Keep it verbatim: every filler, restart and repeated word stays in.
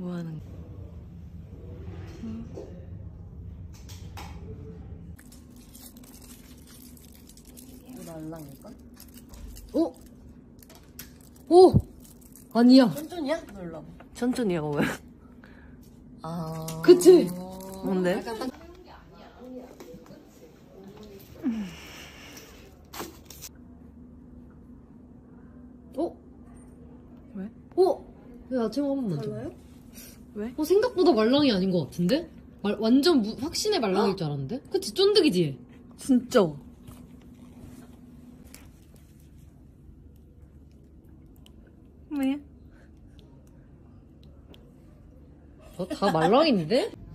뭐 하는 거야? 응. 이거 말랑일까? 오! 오! 아니야. 천천히야? 놀라. 천천히 하고 왜? 아. 그치? 뭔데? 어? 왜? 어? 왜 아침 한 번만 줘. 달라요? 왜? 어, 생각보다 말랑이 아닌 것 같은데? 말, 완전 무, 확신의 말랑일 줄 알았는데? 그치? 쫀득이지? 진짜. 왜? 어, 다 말랑인데?